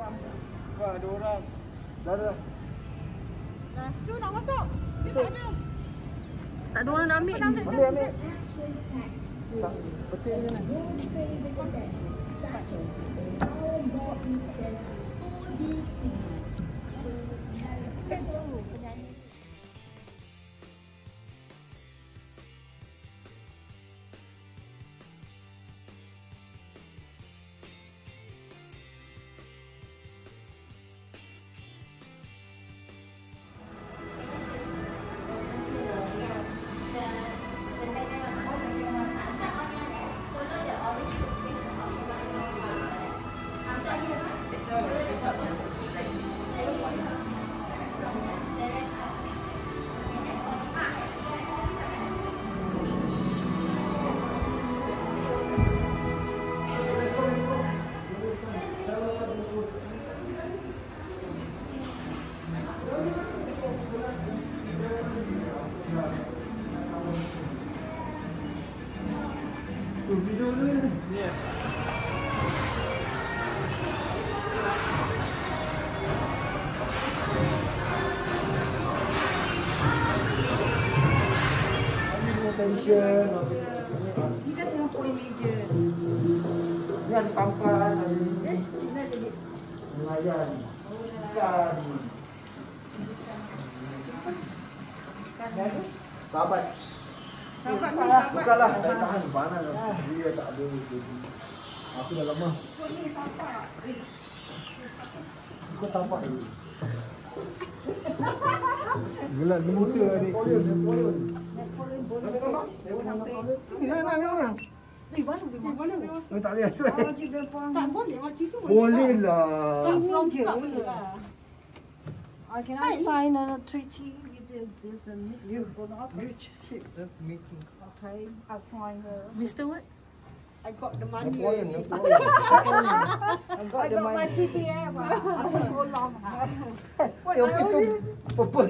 Wah, ada orang. Dah. Nah, Su nak masuk. Ni tak ada. Tak ada orang nak ambil. Ambil. Petik je ni. Video dulu ni. Ya. Attention. Ni kan Singapore Images. Ni ada sampan. Cina jadi. Nelayan. Ikan. Sahabat. Bukanlah, saya tahan panas. Dia tak ada. Aku dah lama. Kau tampak ni. Gelak di muka adik. Napoleon. Nak. Eh, mana dia masuk? Tak boleh. Tak boleh macam tu. Boleh lah. Sebelum je. I cannot sign a treaty with this Mr. Bonaparte. Which ship making? Okay, I'll sign the. Mr. What? I got the money. Napoleon. I got I the got my money. CPF. After so long. Why your face so purple?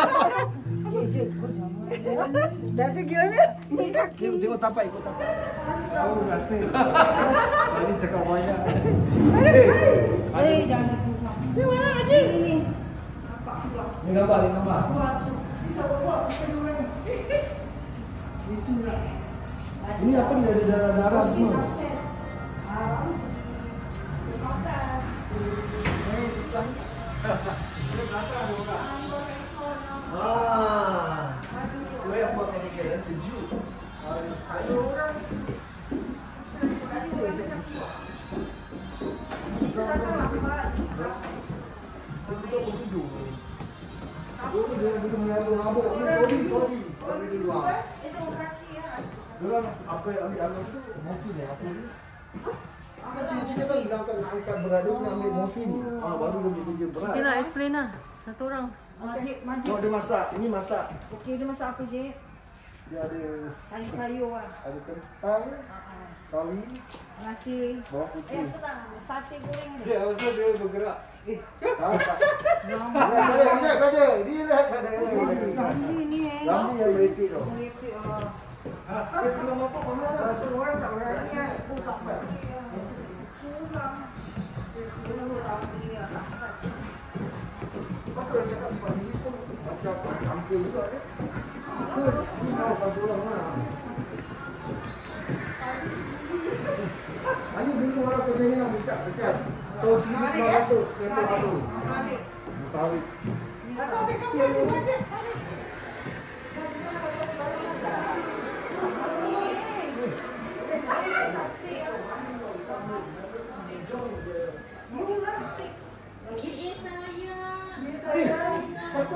Dah tu gimana? Ni kaki. Tengok tapak, ikut tapak. Tahu rasa. Tadi cakap banyak. Jangan terpulang. Ni mana adik? Ini. Nampak keluar. Ni gambar. Keluar su. Bisa bawa kedua. Itulah. Ini apa ni, ada darah semua? Cuma yang buat kena sejuk. Ada orang. Dia mengatur mabuk. Kodi di luar. Itu kaki ya. Diorang apa yang ambil tu morfin apa ni? Kan cina-cina kan bilang kan nak angkat berat dia nak ambil morfin. Baru dia boleh kerja berat. Okay lah, explain lah. Satu orang. Tengok dia masak. Ini masak. Okay, dia masak apa je? Dia ada Sayur-sayur lah. ada kentang, sawi, Nasi. bawang putih. Apa tak? Sate goreng ni. Dia pasal dia bergerak. Tak. Ada. Dia lihat ada. Ramli ni Ramli yang merepek tu. Merepek. Dia belum apa mana lah. Rasa orang tak berani kan. Oh, tak berani. Kurang. Dulu tak berani ya. Kau kalau cakap sebab ini pun macam hampir juga kan. Ini tahu pasal orang lah. Ayo dulu orang kerja ni nak minta kesian. So sini 200, kereta baru. Tarik. Atau ambil gambar cuma je. Siapa?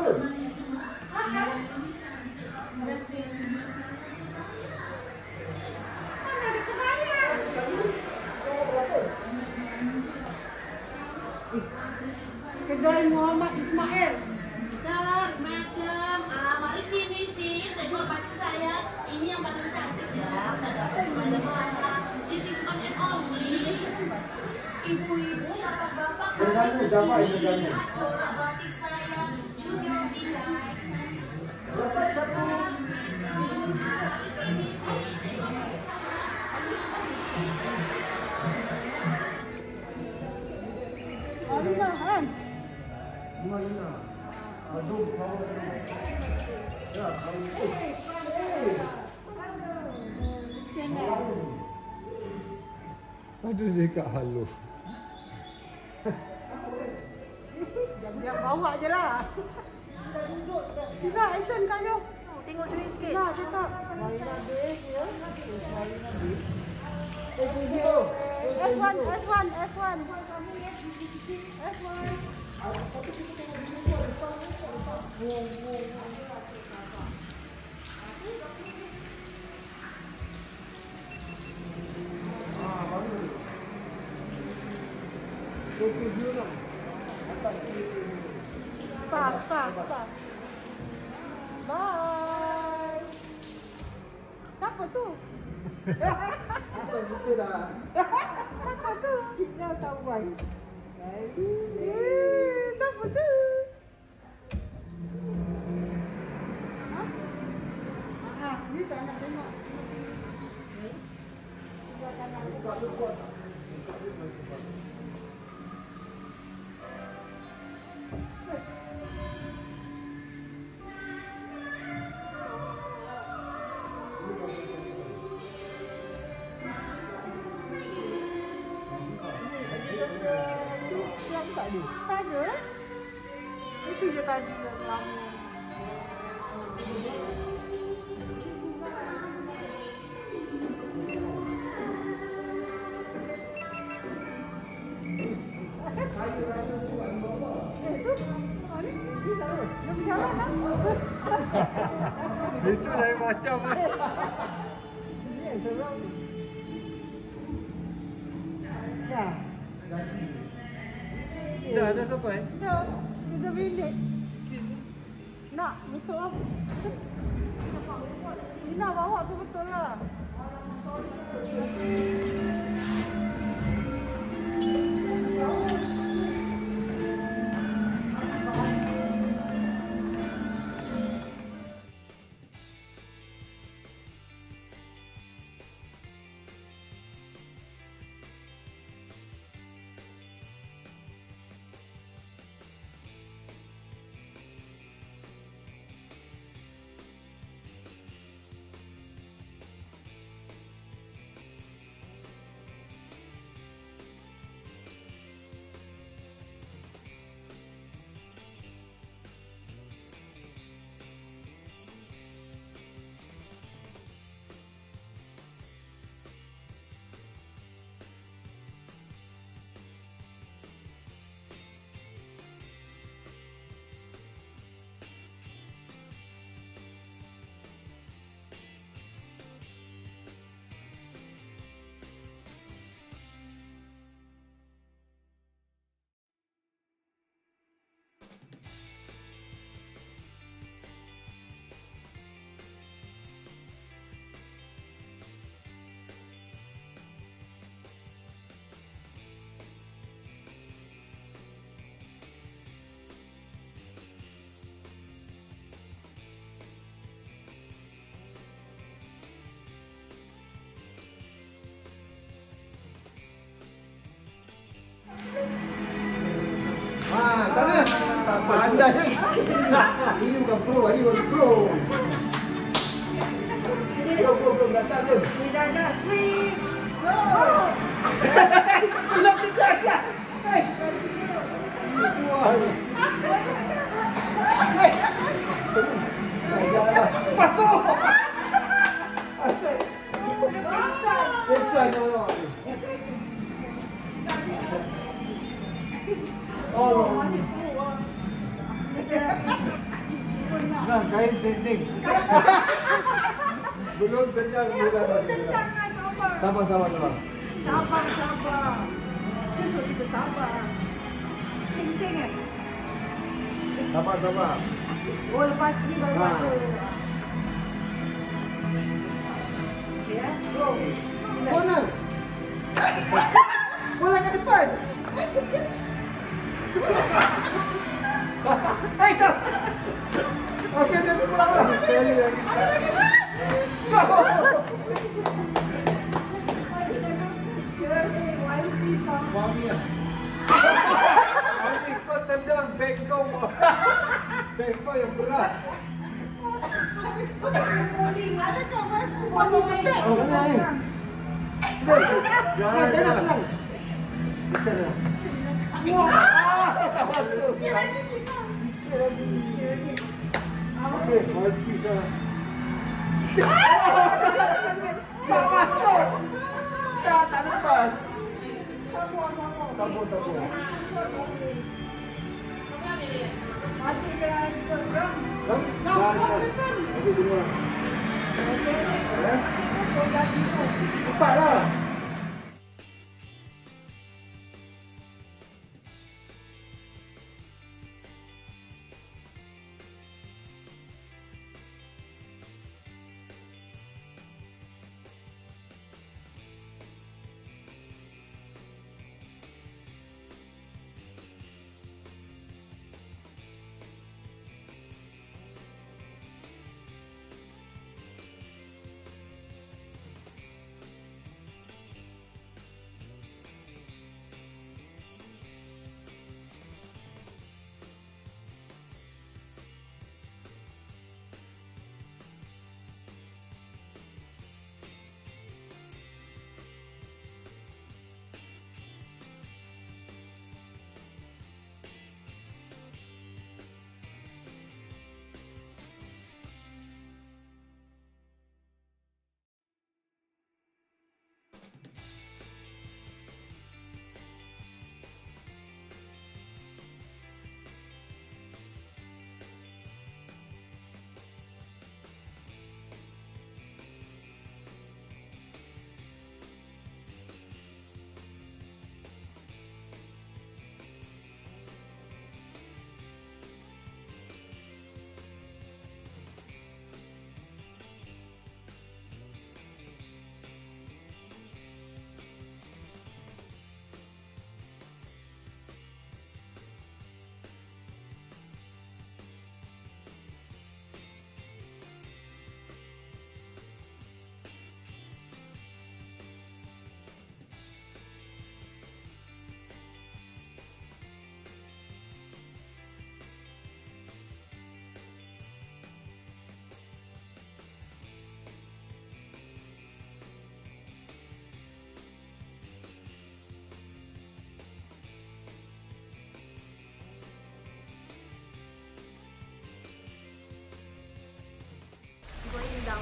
Kedai Muhammad Ismail. Sir, madam, mari sini sih. Tengok baju saya. Ini yang paling cantik ya. Ada mana-mana. This is one and only. Ibu-ibu, bapak-bapak, Berganda, Jaafar ini berganda. lihat corak batik saya. Choose your design. Dapat satu. tu dia kat halo. Jangan bawa je lah. Kita action Kak Jo. Tengok sini sikit. Nah, cakap. F1. Stop. Bye. Siapa tu? Kita dah. Siapa tu? Kita tahu baik. Siapa tu? Ni tak nak tengok. Tak ada. Itu je tadi yang lama. Itu lain macam lah. Dah sampai? Dah, 3 minit. Nak masuk apa? Ina bawa tu betul lah. Sana. Pandai. Ini bukan pro, ini baru pro. Pro, dasar dia. Tidak nak free. Go. Belum dijaga. Hei. Masuk. Asyik. Periksa kalau. Oh, Nah, kain cincin. Belum kenyang juga. Tendangan sabar. Sabar. Sabar. Dia suruh kita sabar. Sing-sing eh. Sabar. Oh, lepas ni baru Ha. ada. Ya, go. Corner. Bola ke depan. Hei, tak. Okey, dia bola. Sekali lagi. Mami. Mami kau tendang beg kau. Beg kau yang berat. Ada kawan semua Oh, sana ni. Jangan. Tenang. Bisa dah. Tak masuk. Sikit lagi. Okey, mati dah. Tak masuk. Tak lepas. Sambung. Mati dia sikit bro. Okey, dua. Empat dah. Going down.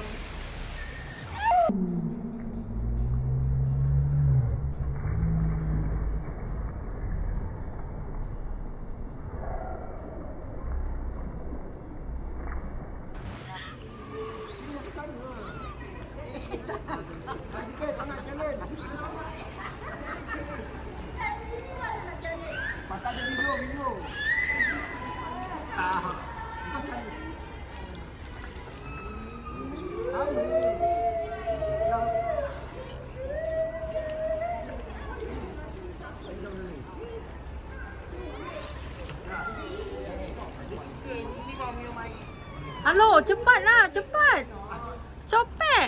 Pasal dia video. Halo, cepatlah, cepat. Copet.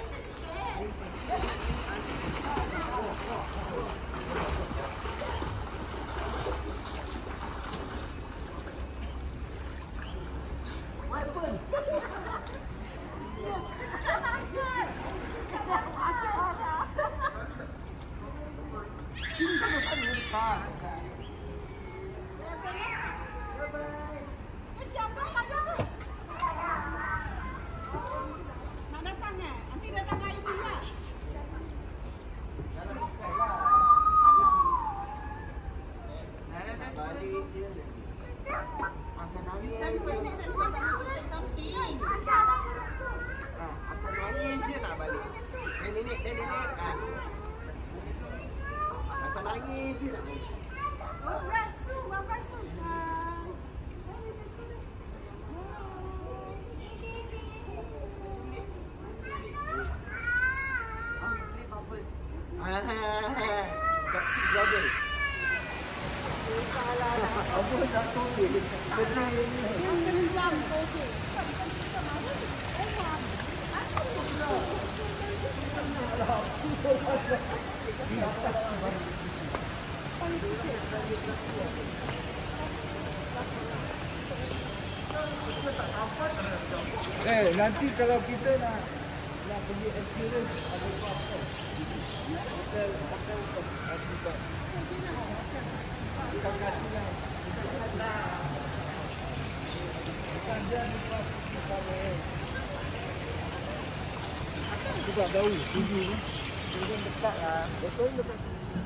Nanti kalau kita nak pergi experience ada apa-apa. Kita tak tahu tuju ni. Mungkin dekat lah. Betul dekat.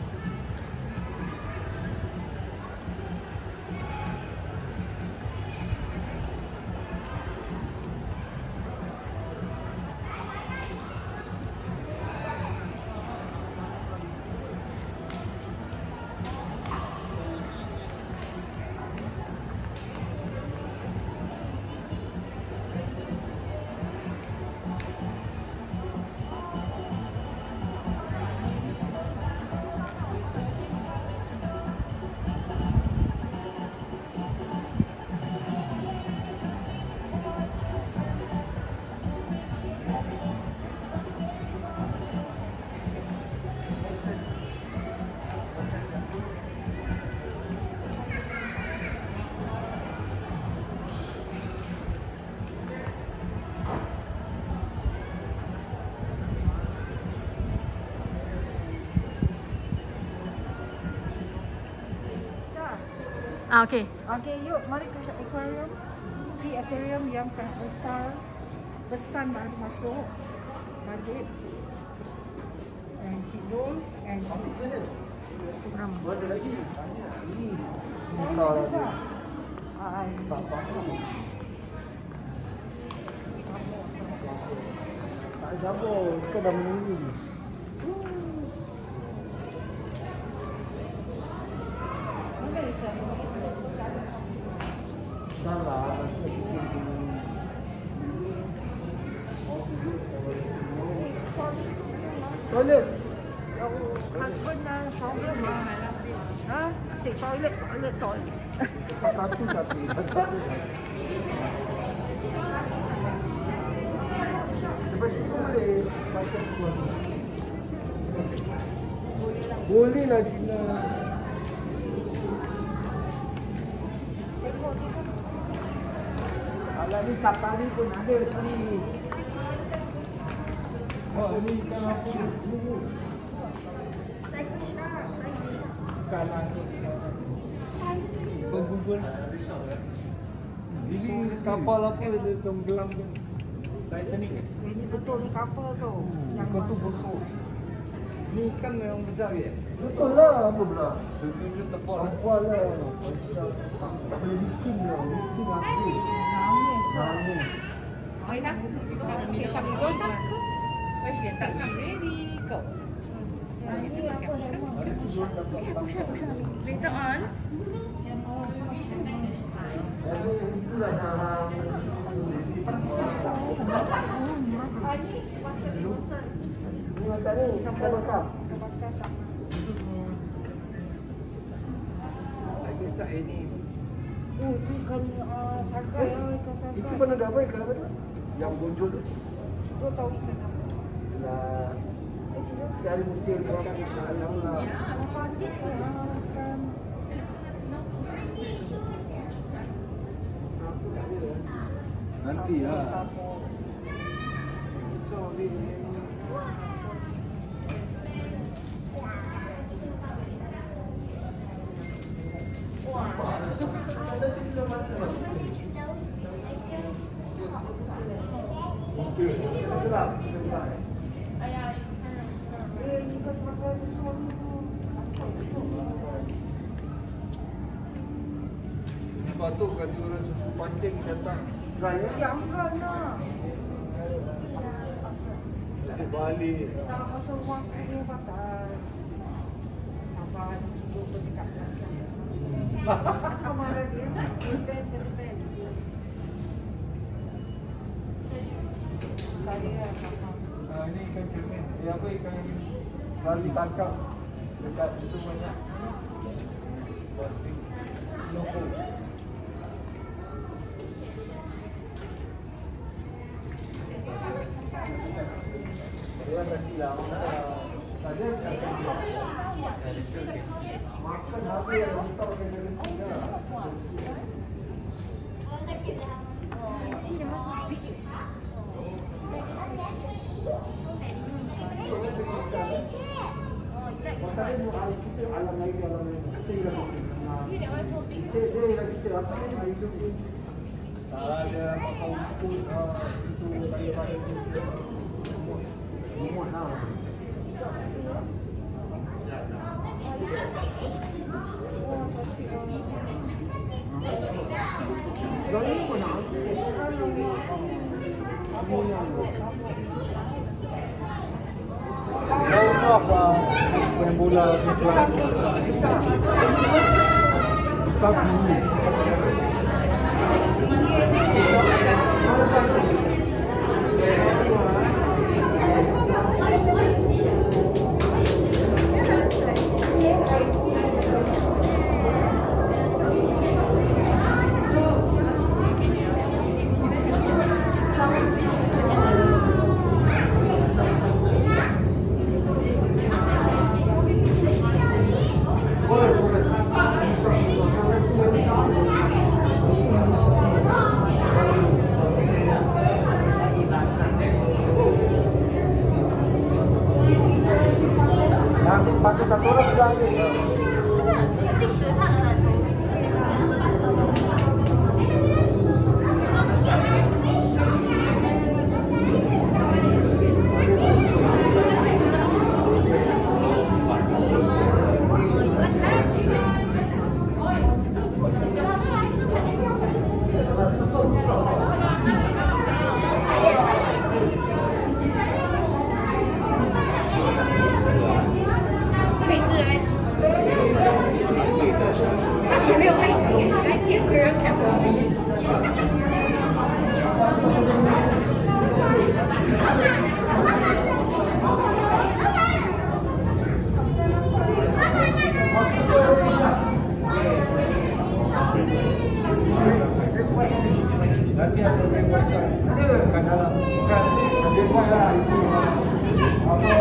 Okey. Okey, yuk mari ke aquarium. Si aquarium yang sangat besar. Pesan baru masuk. Wajib. And tidur. And Ram. Ada lagi. Ini. tak ada. Tak sabar. Kita dah menunggu. Dah lah. Toilet. Husband dah problem lah. Ha? Asyik toilet. Satu. Sampai situ boleh. Boleh lah Cina. Alah ni safari pun ada sini. Oh ni ikan apa ni? Bukanlah tu. Google. Ini kapal apa dia tenggelam tu? Titanic. Ini betul ni kapal tu. Ikan tu besar. Ni ikan yang besar ya? Betul lah, apa pula? Dia tebal. Tebal lah. Tak boleh bikin lah. Bikin habis. Nangis. Ini apa lemon? Later on. Itulah dah. Ini pakai dewasa. Ini masak ni, sampai bakar. Bakar sama. Lagi tak ini. Oh, itu ikan sagai. Ikan sagai. Itu pun ada apa ikan apa tu? Yang bonjol tu? Cikgu tahu ikan apa? Lah. Dari musim orang Islam lah. Apa sih? Ikan. Nanti lah. Patut kasih orang susu pancing datang. Try ya. Jangan lah. Nasib balik. Tak pasal waktu pasal sabar cikgu bercakap. Kau marah dia? Depend. Saya Ini ikan cermin. Apa ikan yang selalu ditangkap dekat itu banyak. Loko. Dia kasih lah. Tadi makan apa yang kita pakai dari sini. Asalnya mau kita alam lagi kita yang kita asalnya hari itu ada kampung itu daripada rumah lah. Gaya mana? Apa? Main bola pasal satu orang sudah ambil. Nanti ada yang WhatsApp. Ada kan dalam kan ada buat lah itu apa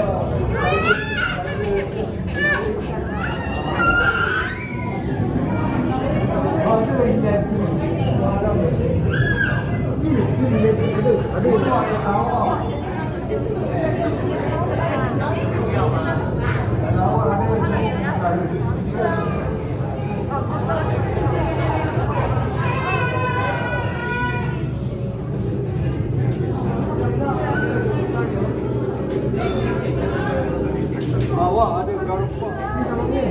ada yang jadi ada itu yang tahu awak ada garpu ni sama ni.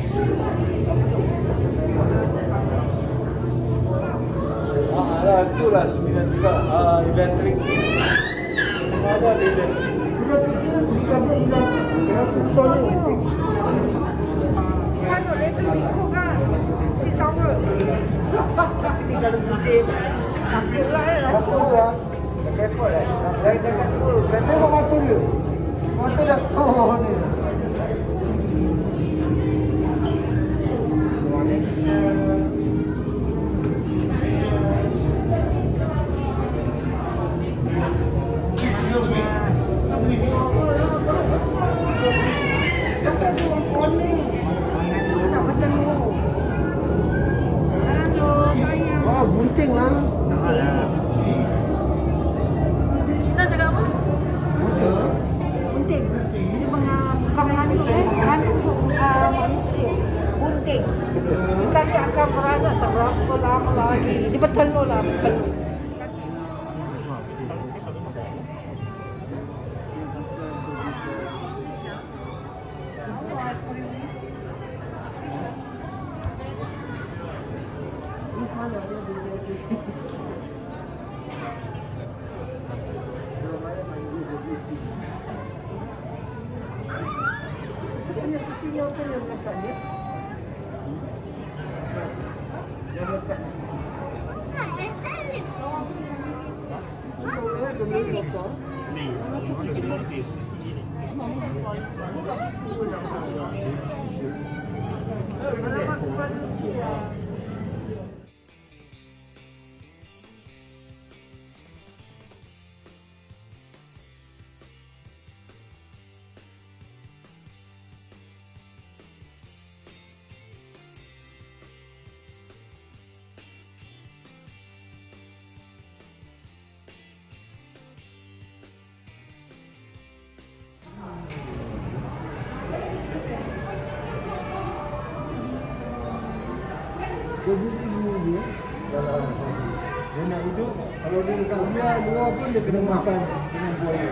Lah itulah 9 juga elektrik. Ada elektrik. Kan elektrik ikut kan. Si sama. Ini kalau putih. Masih lah ya. Betul lah. Kepot lah. Saya dekat tu. Memang mati dia. Mati dah sekolah ni. Oh, bunting lah. Cina cakap apa? Bunting. Ini bukan mengandung mengandung untuk manusia. Bunting. Ikan ni akan beranak tak berapa lama lagi. Dia bertelur lah, bertelur. Jadi ini dia. Kalau dia nak hidup, kalau dia dekat luar pun dia kena makan dengan buaya.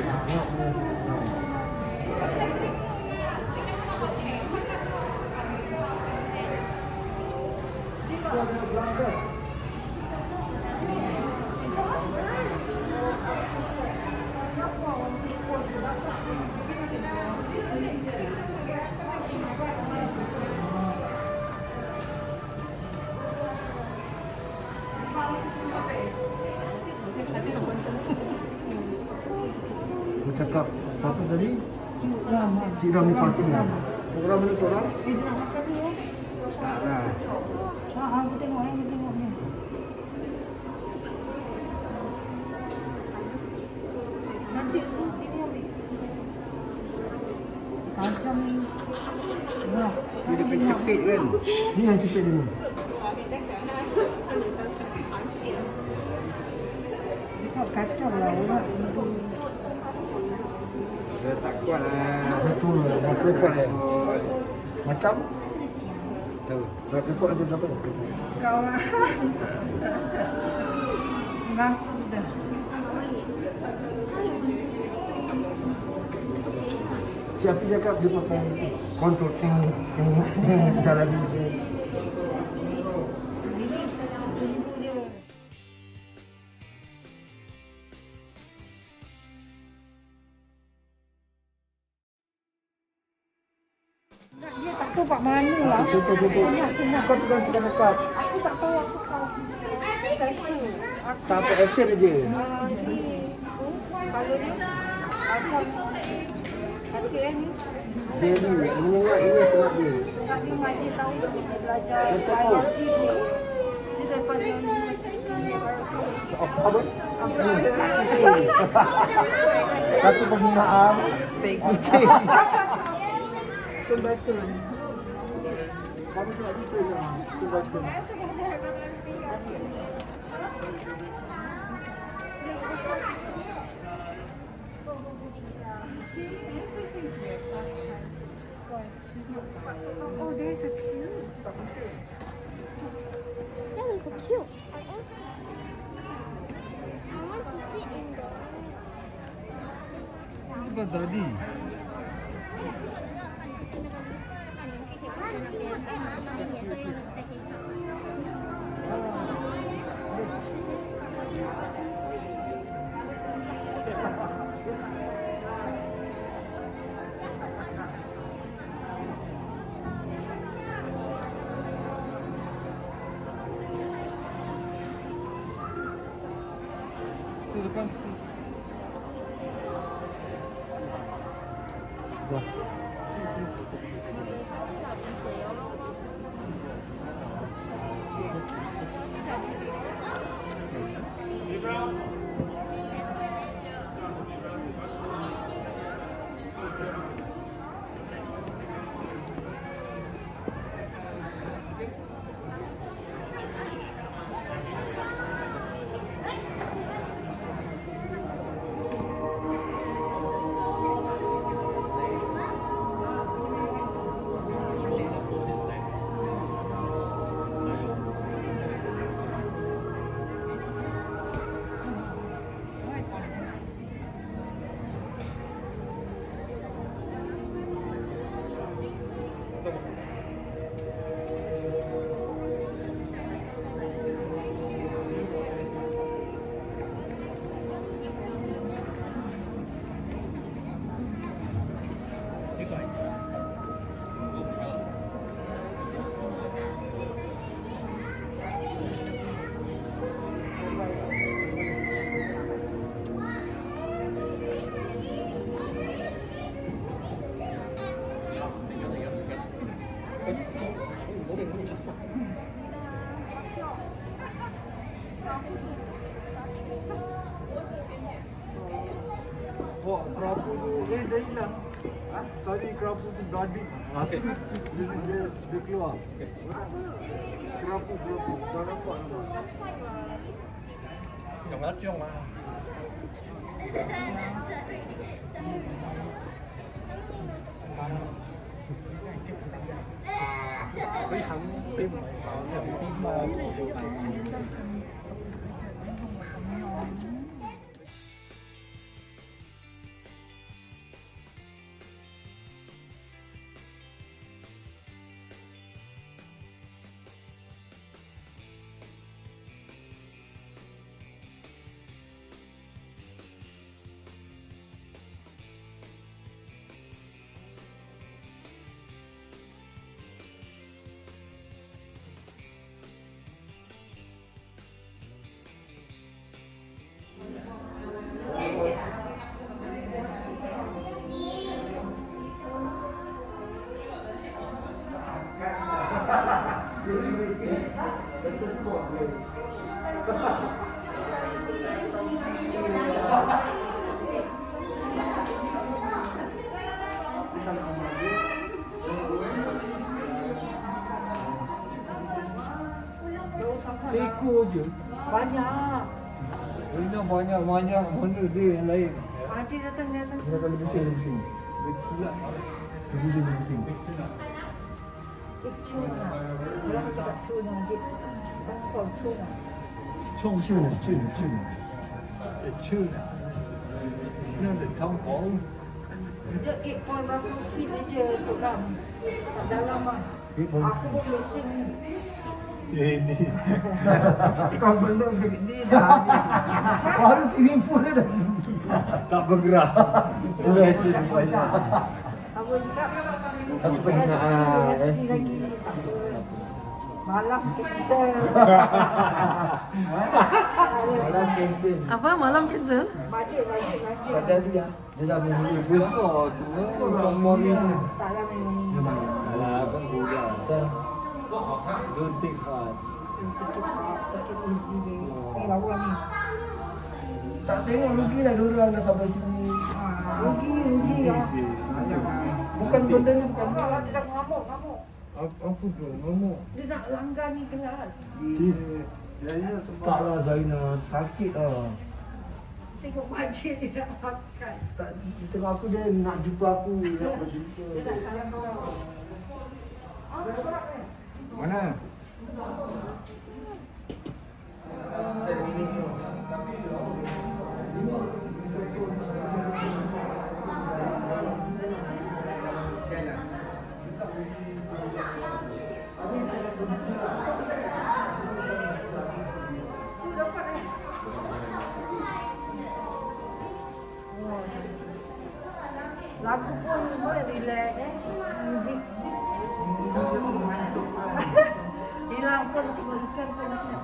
Aku cakap siapa tadi? Cik Ram ni parti ni. Program ni korang? Dia nak makan ni ya. Tak lah. Aku tengok aku tengok ni. Cantik tu sini ambil. Kacang ni. Nah, Dia dekat cepit kan? Ni yang cepit ni. dekat kacang lah orang. Dia tak kuat lah. Betul lah. Dah kuat lah. Macam? Tahu. Dah kuat macam siapa? Kau lah. Mengaku sudah. Siapa cakap dia pakai kontrol sing jalan ni. Ini tunggu je. Dia tak tahu pak mana lah. Betul. Senang. Kau tukang cakap. Aku tak tahu aku tahu. Fashion. Tak apa action aja. Kalau ni macam hati ni. Jadi, menguat ini sebab dia. Sebab dia masih tahu dia belajar Betul. ILC ni. Dia daripada universiti Apa? Satu penghinaan. Stay kucing. Betul. Kamu tak bisa lah. Betul. Oh, there's a queue. Yeah, there's a queue. I want to sit in the... Apa tadi? Itu depan situ. Wah. Wah, kerapu tu, dah hilang. Tadi kerapu tu gadik. Okey. Dia keluar. Kerapu. Dah nampak tak? Yang racun lah. Với thằng tim mày vào thằng tim mà seekor je. Banyak. Ini banyak benda dia yang lain. Nanti datang. Saya kalau bising. Dia kilat. Bising. Tuna. Orang cakap tuna je. Kau tuna. Tuna. Tuna. It's not a town hall. Dia 8 berapa feet aja Tok Ram. Kat dalam ah. Aku pun mesin. Ini. Kau belum ni dah. Baru swimming pool dah. Tak bergerak. Biasa banyak. Apa cakap? Tapi penat. SD lagi tak apa. Malam cancel. Malam cancel. Apa malam cancel? Bajet. Pada dia. Dia dah minggu Besar tu. Orang mori ni. Taklah memang. Alah, kan budak. Don't think hard. Take it easy ni. Ni lawa ni. tak tengok rugilah diorang dah sampai sini. Rugi ya. Bukan benda ni bukan. Kalau dia dah ngamuk. Apa tu? Ngomong. Dia nak langgar ni kelas. Taklah Zainal, sakit lah. Tengok bajet dia nak makan. Tak, tengok aku dia nak jumpa aku, nak berjumpa. Dia tak salah kau. Mana? Lagu pun relax muzik. Hilang pun tengok ikan pun nak.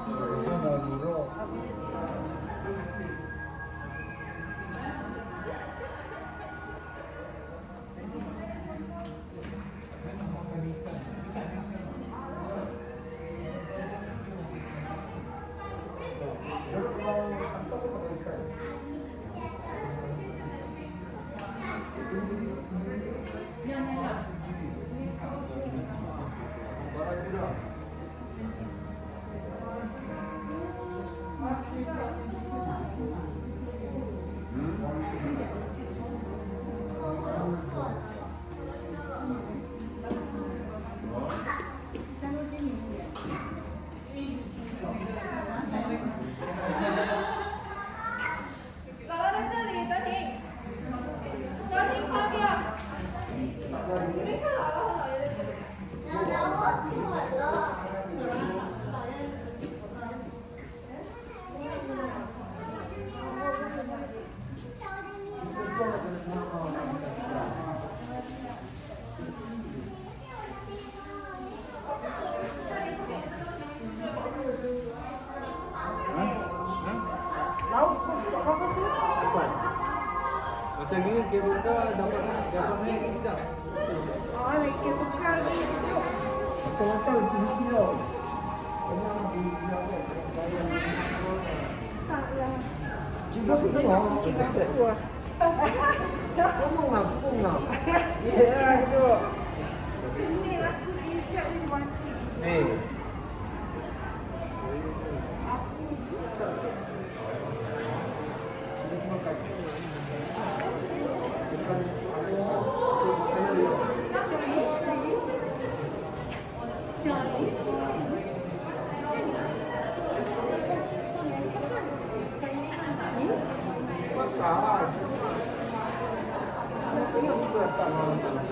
Macam ni kabel kau dapat naik tidak? Naik kabel kau ni. Betul-betul 7 kilo. Taklah. Juga aku Tengok tengok. kucing aku lah. Punggung lah. Ya, itu. Ini aku bijak ni mati. Aku Tak. Ini juga tak mahu.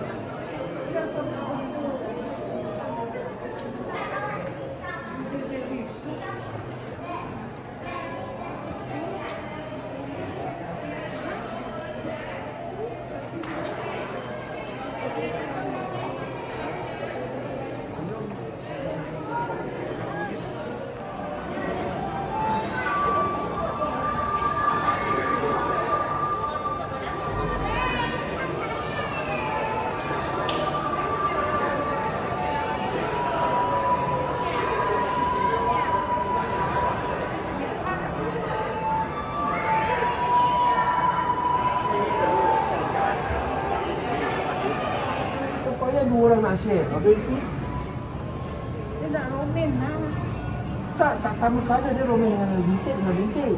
Dua orang nak share. Habis tu Dia nak romen lah. tak sama kala dia romen dengan bintik dengan bintik.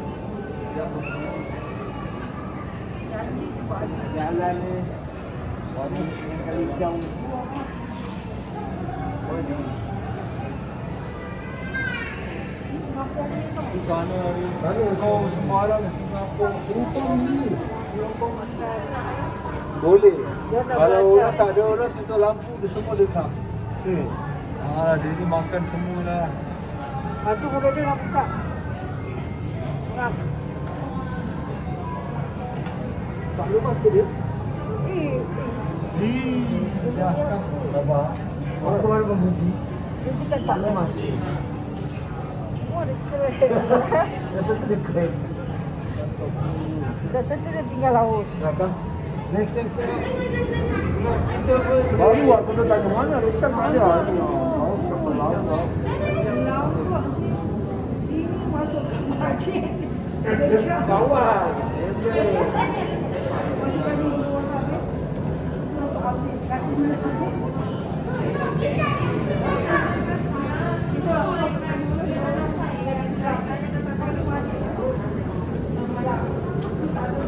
Janji tu buat ada. Jalan ni. Warna yang kali jauh. Di Singapura ni tau. Di sana kau semua orang di Singapura. Rupang ni. Singapura makan. Boleh. Dia dah Kalau belajar. orang tak ada orang tutup lampu dia semua dekat. Dia ni makan semua lah. Tu kalau dia nak buka. Nak. Tak lupa ke dia? Ya, sabar. Orang kemarin memuji. Dia cakap tak lemas. Wah, dia keren. Dia tentu dia keren. Dah tentu dia tinggal laut. Datang. Next. Baru aku dah tanya mana Risham ada. Laut sih. Ini masuk ke masjid. Kawan. Masih banyak orang habis. Terus habis. Kaki mana habis. Situ lah orang senang dulu. Kalau masjid. Tak ada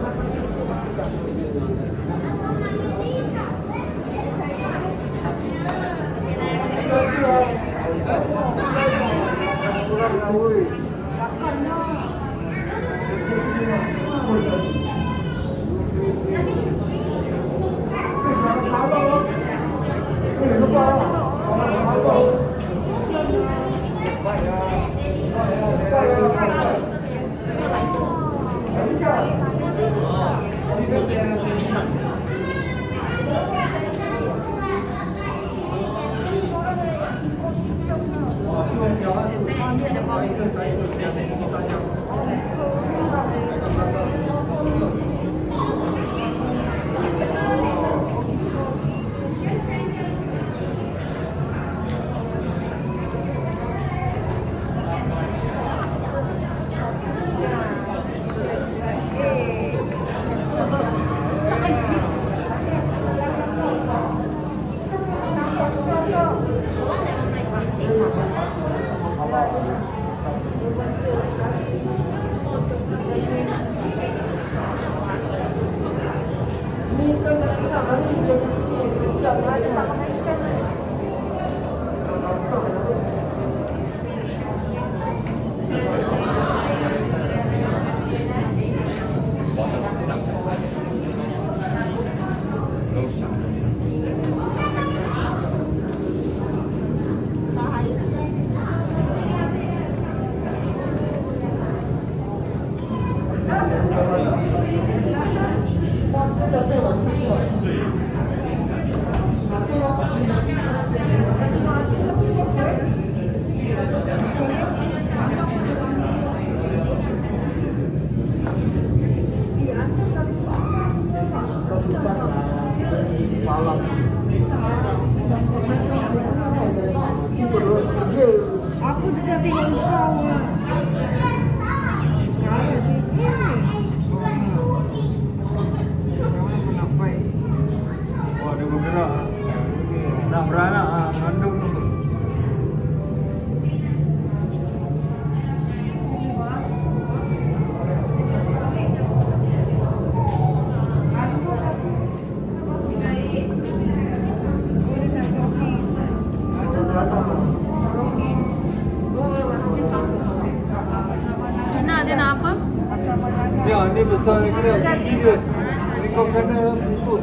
ni besar ni kena tinggi dia. Jadi kau kena putus.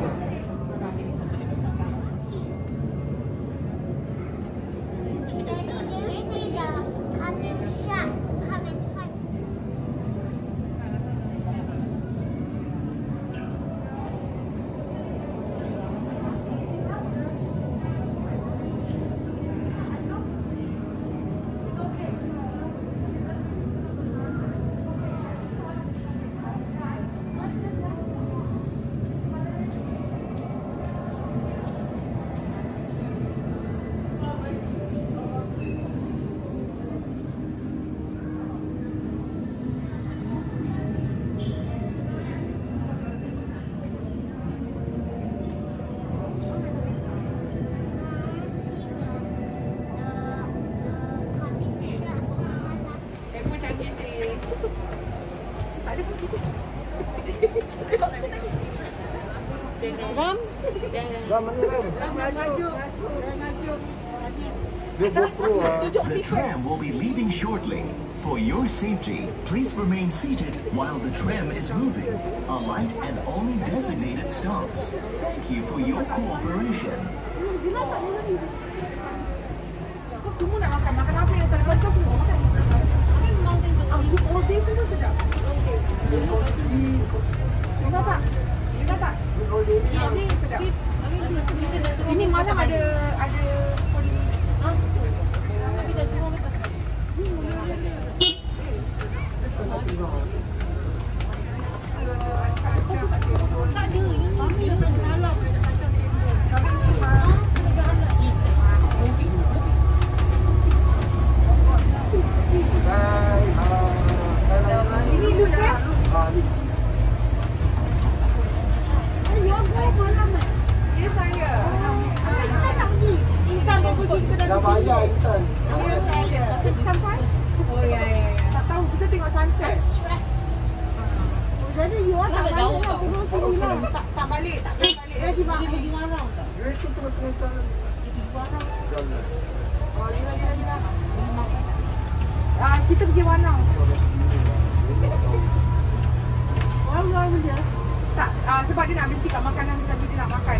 The tram will be leaving shortly. For your safety, please remain seated while the tram is moving. Alight at only designated stops. Thank you for your cooperation. Semua nak makan. Makan apa yang tak ada kau semua makan. All day semua sedap. Ingat tak? Ya, ni sedap. Ini malam ada tapi dah turun ke tak? Tak ada. Ini malam. Ini lucu ya? Ya saya. Intan mau pergi ke dalam. Dah bayar Intan. Ya saya. Sampai? Oh ya. Tak tahu, kita tengok sunset. Jadi you orang tak jauh tak? Tak balik. Dia pergi Warang tak? Dia itu tengah jalan. Oh, lagi lah. Kita pergi Warang. Warang je. Tak, sebab dia nak berhenti kat makanan tadi dia nak makan.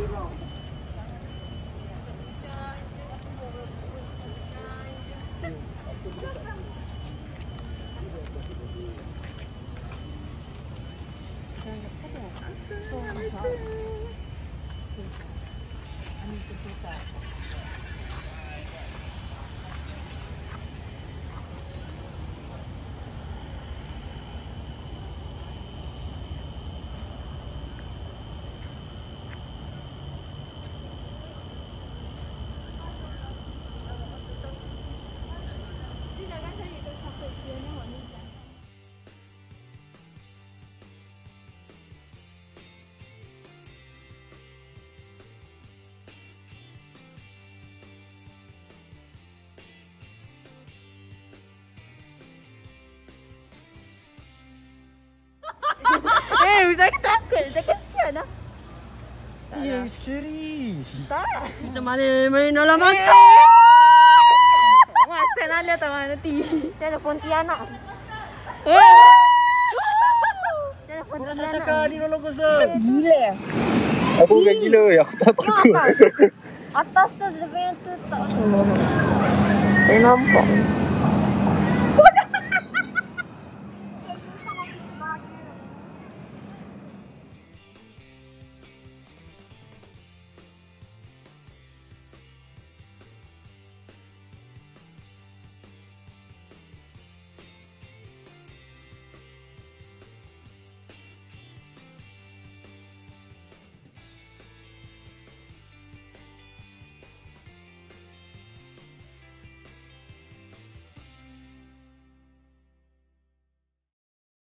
Saya takut. Saya kesian lah. Ya, scary. Tak. Macam mana nolong makan. Masa nak lihat tak mana nanti. Dia ada Pontianak. Korang tak cakap ni roller coaster. Gila. Aku bukan gila. Aku tak takut. Atas tu, dia punya tu tak. Saya nampak.